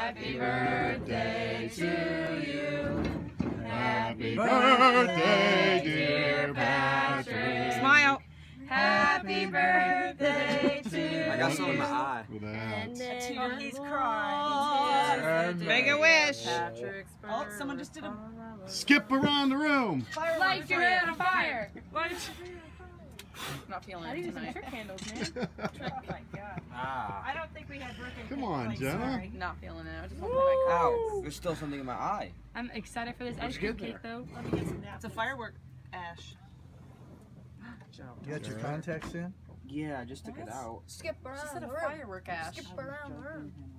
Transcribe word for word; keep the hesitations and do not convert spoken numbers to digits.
Happy birthday to you. Happy birthday, dear Patrick. Smile. Happy birthday to you. I got some in my eye. Oh, he's crying. Make a wish. Oh, someone just did a Skip around the room. light your head on fire. Not feeling I it need some tonight. trick handles, man. Trick, oh my God. Ah. I don't think we had birthday Come cake, on, like, Jenna. sorry. Not feeling it. I just want to put my cards. Ow. There's still something in my eye. I'm excited for this What'd ice you cream get cake there? though. Let me get some napkins. It's a firework, Ash. You got your contacts in? Yeah, I just took it out. Skip She around said the a room. firework, Ash. Skip around the room.